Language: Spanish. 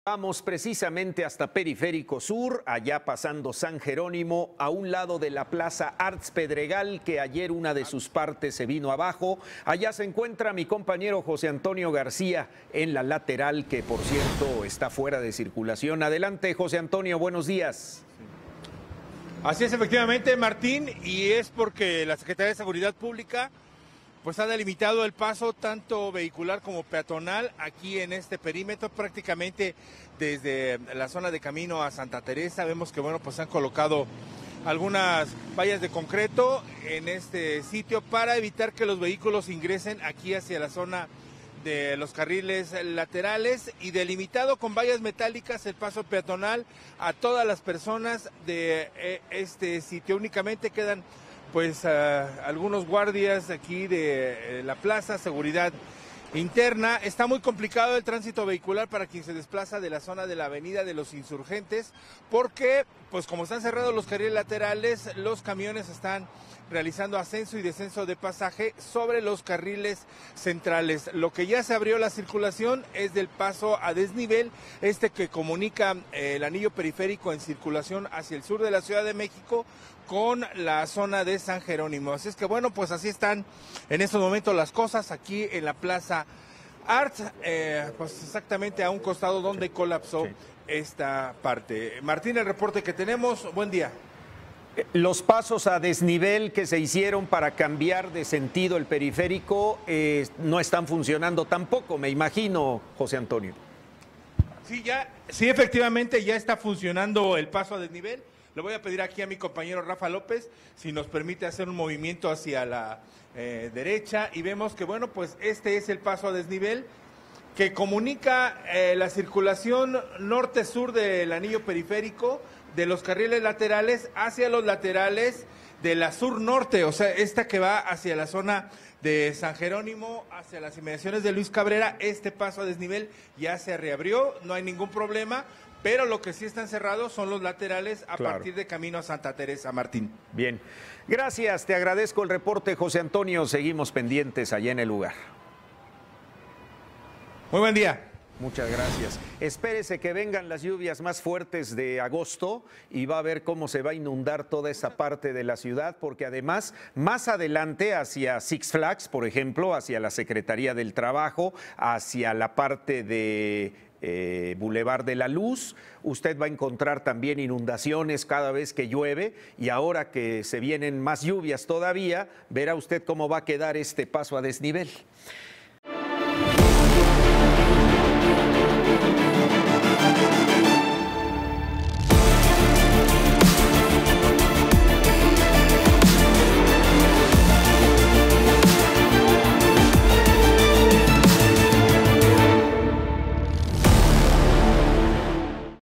Vamos precisamente hasta Periférico Sur, allá pasando San Jerónimo, a un lado de la Plaza Arts Pedregal, que ayer una de sus partes se vino abajo. Allá se encuentra mi compañero José Antonio García en la lateral, que por cierto está fuera de circulación. Adelante, José Antonio, buenos días. Así es, efectivamente, Martín, y es porque la Secretaría de Seguridad Pública pues ha delimitado el paso tanto vehicular como peatonal aquí en este perímetro, prácticamente desde la zona de camino a Santa Teresa. Vemos que bueno, pues han colocado algunas vallas de concreto en este sitio para evitar que los vehículos ingresen aquí hacia la zona de los carriles laterales, y delimitado con vallas metálicas el paso peatonal a todas las personas de este sitio. Únicamente quedan pues algunos guardias aquí de la plaza, seguridad interna. Está muy complicado el tránsito vehicular para quien se desplaza de la zona de la Avenida de los Insurgentes, porque pues como están cerrados los carriles laterales, los camiones están realizando ascenso y descenso de pasaje sobre los carriles centrales. Lo que ya se abrió la circulación es del paso a desnivel, que comunica el anillo periférico en circulación hacia el sur de la Ciudad de México con la zona de San Jerónimo. Así es que bueno, pues así están en estos momentos las cosas aquí en la Plaza Arts, pues exactamente a un costado donde colapsó esta parte. Martín, el reporte que tenemos, buen día. Los pasos a desnivel que se hicieron para cambiar de sentido el periférico no están funcionando tampoco, me imagino, José Antonio. Sí, efectivamente ya está funcionando el paso a desnivel. Le voy a pedir aquí a mi compañero Rafa López si nos permite hacer un movimiento hacia la derecha, y vemos que bueno, pues este es el paso a desnivel que comunica la circulación norte-sur del anillo periférico, de los carriles laterales hacia los laterales de la sur-norte, o sea, esta que va hacia la zona de San Jerónimo, hacia las inmediaciones de Luis Cabrera. Este paso a desnivel ya se reabrió, no hay ningún problema, pero lo que sí están cerrados son los laterales a partir de camino a Santa Teresa, Martín. Bien, gracias, te agradezco el reporte, José Antonio, seguimos pendientes allá en el lugar. Muy buen día. Muchas gracias. Espérese que vengan las lluvias más fuertes de agosto y va a ver cómo se va a inundar toda esa parte de la ciudad, porque además más adelante hacia Six Flags, por ejemplo, hacia la Secretaría del Trabajo, hacia la parte de Boulevard de la Luz, usted va a encontrar también inundaciones cada vez que llueve, y ahora que se vienen más lluvias todavía, verá usted cómo va a quedar este paso a desnivel.